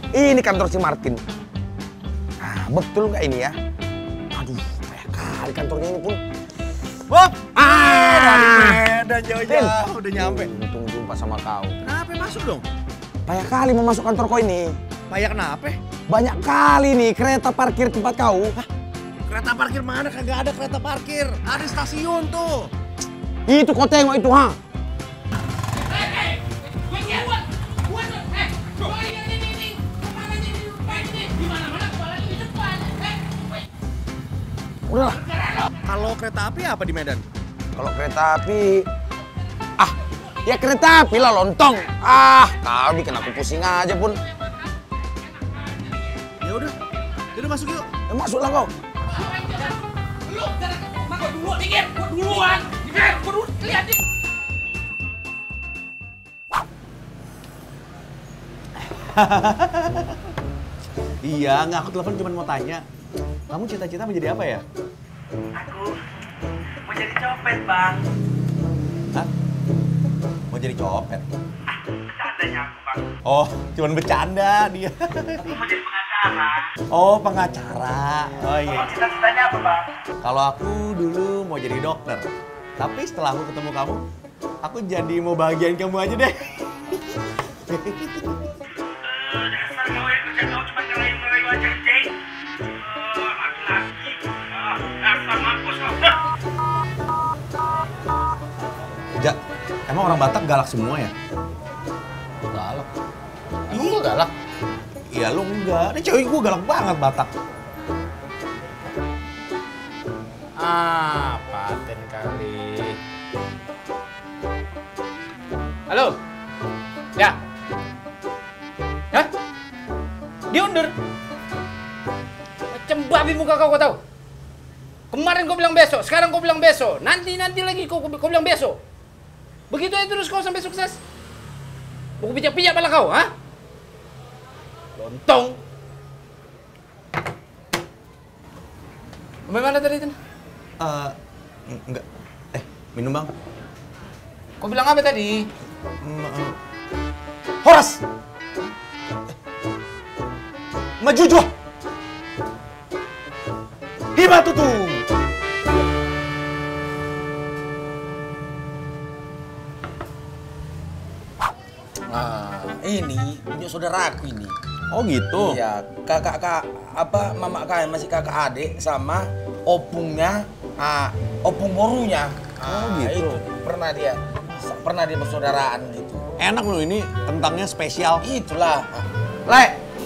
Ini kantor si Martin. Nah, betul nggak ini ya? Aduh, kayak kali kantornya ini pun. Bob! Dari Medan jauh-jauh udah nyampe. Untung jumpa sama kau. Kenapa masuk dong? Banyak kali mau masuk kantor kau ini. Payah kenapa? Banyak kali nih kereta parkir tempat kau. Hah? Kereta parkir mana? Kagak ada kereta parkir. Ada stasiun tuh. Itu kau tengok itu, ha? Udahlah. Kalau kereta api apa di Medan? Kalau kereta api, ya kereta api lah lontong. Kau bikin aku pusing aja pun. Ya udah masuk yuk. Ya masuklah kau. Lu gua dulu dikit, gua duluan. Gua dulu lihat nih. Iya, nggak, aku telepon cuma mau tanya. Kamu cita-cita menjadi apa ya? Aku mau jadi copet, Bang. Hah? Mau jadi copet? Bercandanya aku, Bang. Oh, cuman bercanda dia. Aku mau jadi pengacara. Oh, pengacara. Oh iya. Kalau cita-citanya apa, Bang? Kalau aku dulu mau jadi dokter. Tapi setelah aku ketemu kamu, aku jadi mau bahagiain kamu aja deh. Dasar kau yang kerja kau cuma ngelain-ngelain aja, Jay. Laki-laki. Dasar mampus kau. Ja, emang orang Batak galak semua ya? Galak. Iya galak. Iya lu enggak. Ini cewek gue galak banget Batak. Paten kali. Halo? Ya? Hah? Diundur? Macam babi muka kau tahu? Kemarin kau bilang besok, sekarang kau bilang besok. Nanti lagi kau bilang besok. Begitu aja terus kau sampai sukses. Buku pijak-pijak pala kau, ha? Lontong. Sampai mana tadi itu? Enggak. Minum bang. Kau bilang apa tadi? Horas! Maju jual! Hibat tuh! Ini punya saudaraku ini. Oh gitu? Iya, mama kalian masih kakak adik sama opungnya, opung borunya. Oh gitu. Itu pernah dia bersaudaraan gitu. Enak loh ini, kentangnya spesial. Itulah. Le.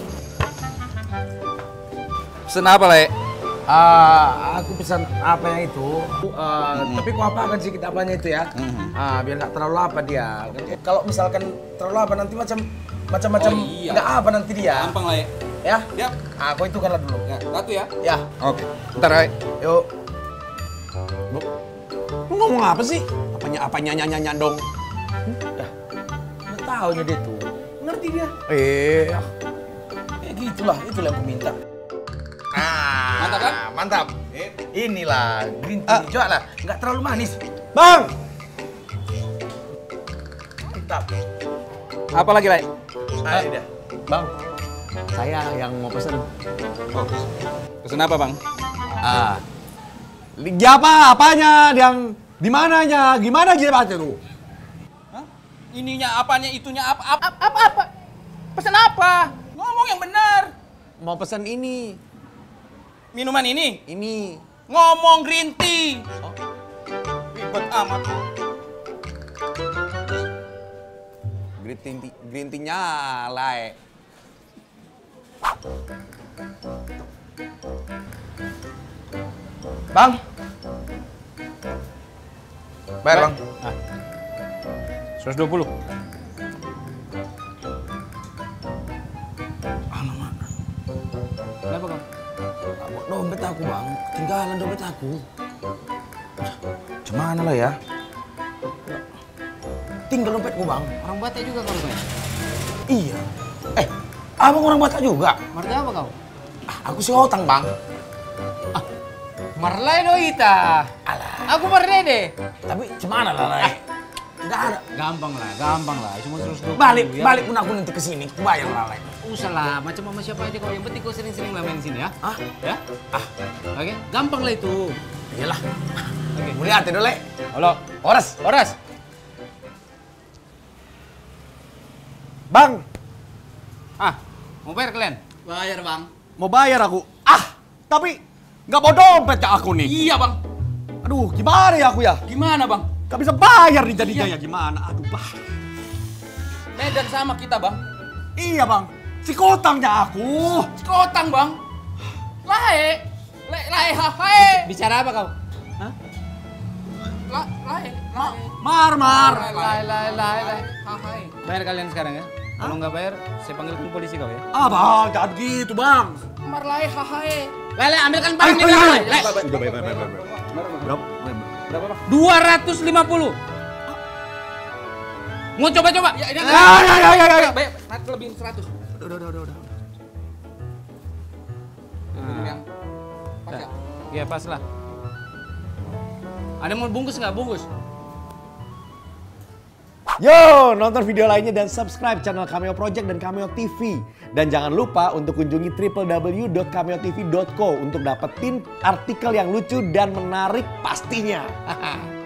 Pesen apa, Le? Aku pesan apanya itu, tapi kau apakan sedikit apanya itu ya, biar nggak terlalu apa dia. Kalau misalkan terlalu apa nanti macam-macam nggak apa nanti dia. Gampang, Le. Ya? Ya. Kau itu kanlah dulu. Ya, satu ya. Ya. Oke. Bentar, Le. Yuk. Lu ngomong apa sih? Apanya nyanyi dong? Nggak tahu dia tuh. Ngerti dia. Gitulah, itulah yang aku minta. Mantap kan? Mantap. Inilah green tea hijau lah, nggak terlalu manis. Bang! Mantap. Apa lagi, Le? Udah. Bang, saya yang mau pesen. Oh. Pesen apa, Bang? Apanya? Yang di mananya? Gimana aja baca tuh? Hah? Ininya apanya, itunya apa? Pesen apa? Ngomong yang benar. Mau pesen ini. Minuman ini? Ini. Ngomong green tea. Oh. Ribet amat. Green tea-nya lah. Bang. Bayar, Bang. 120. Alamak. Kenapa, Bang? Dompet aku, Bang. Ketinggalan dompet aku. Gimana lah ya? Tinggal dompetku, Bang. Orang Batak juga kau rupanya? Iya. Abang orang Batak juga? Marga apa kau? Aku si Otang, Bang. Marlai do ita. Alah. Aku Marlai deh. Tapi gimana lah, Lai? Nggak ada. Gampang lah. Cuma 120. Balik ya. pun aku nanti ke sini, aku bayar lalai. Usah lah, macam sama siapa aja kau. Yang penting kau sering-sering lah main di sini ya. Hah? Ya? Oke, gampang lah itu. Iyalah. Oke. Mulia hati dulu, Le. Halo. Horas. Bang, Mau bayar kalian? Bayar bang. mau bayar aku. Tapi nggak bawa dompet ke aku nih. Iya bang. Aduh, gimana ya aku ya? Gimana bang? Gak bisa bayar nih jadinya ya gimana? Aduh, bah. Medan sama kita bang. Iya bang, si kotangnya aku. Sekotang bang. Lae. Hahae. Bicara apa kau? Lae. Mar. Lae. Hahae. Bayar kalian sekarang ya. Kalau nggak bayar, saya panggilkan polisi kau ya. Bang, jangan gitu bang. Mar lae hahae. Lele, ambilkan barang ini. Udah bayar. Berapa bang? 250. Mau coba-coba? Ya. Bayar. Nanti lebihin 100. Udah. Yang pas ya? Iya pas lah. Ada mau bungkus nggak? Bungkus. Yo, nonton video lainnya dan subscribe channel Cameo Project dan Cameo TV. Dan jangan lupa untuk kunjungi www.cameotv.co untuk dapetin artikel yang lucu dan menarik pastinya.